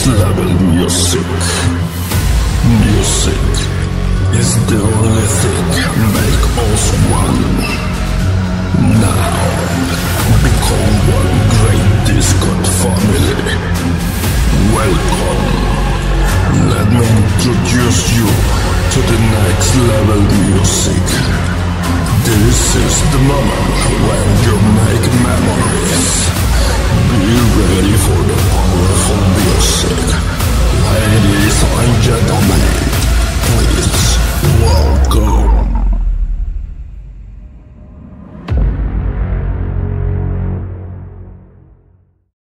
next level music. Music is the only thing make us one. Now, become one great Discord family. Welcome. Let me introduce you to the next level music. This is the moment when you make memories. Be ready for the powerful music. Ladies and gentlemen, please welcome